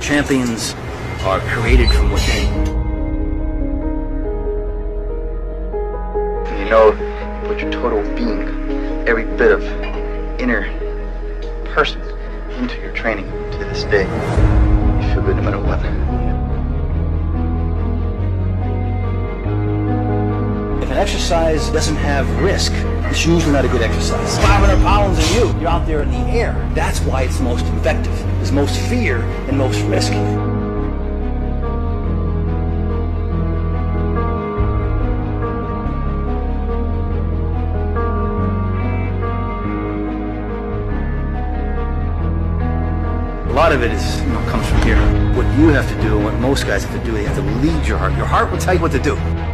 Champions are created from within. You know, you put your total being, every bit of inner person into your training to this day. You feel good no matter what. If an exercise doesn't have risk, it's usually not a good exercise. 500 pounds of you're out there in the air. That's why it's most effective. There's most fear and most risk. A lot of it is, comes from here. What you have to do and what most guys have to do, they have to lead your heart. Your heart will tell you what to do.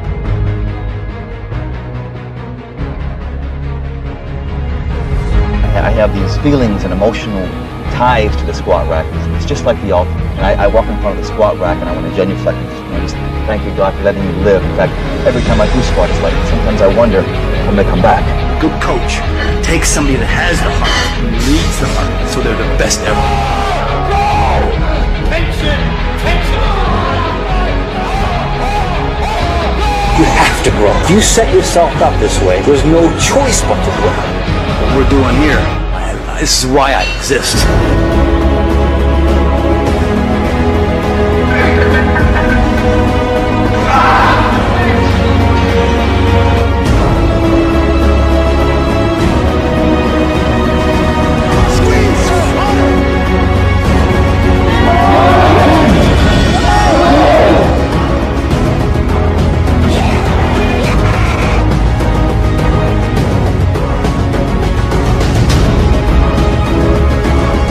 I have these feelings and emotional ties to the squat rack. It's just like the altar. And I walk in front of the squat rack and I want to genuflect and just thank you, God, for letting me live. In fact, every time I do squat, it's like sometimes I wonder when they come back. A good coach takes somebody that has the heart and leads the heart so they're the best ever. Tension! Tension! You have to grow. If you set yourself up this way, there's no choice but to grow. What we're doing here, this is why I exist.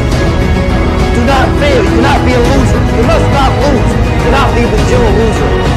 Do not be a loser. You must not lose. Do not leave the gym a loser.